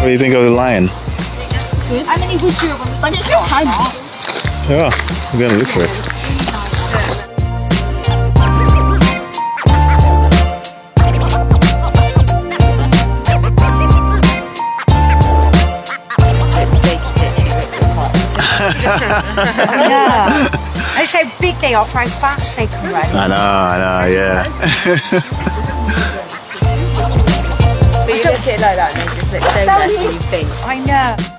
do you think of the lion? How many was you? But it's no time. Yeah, we're gonna look for it. Yeah. That's how big they are, for how fast they can run. I know, yeah. But you look at it like that and they just look so less than you think. I know.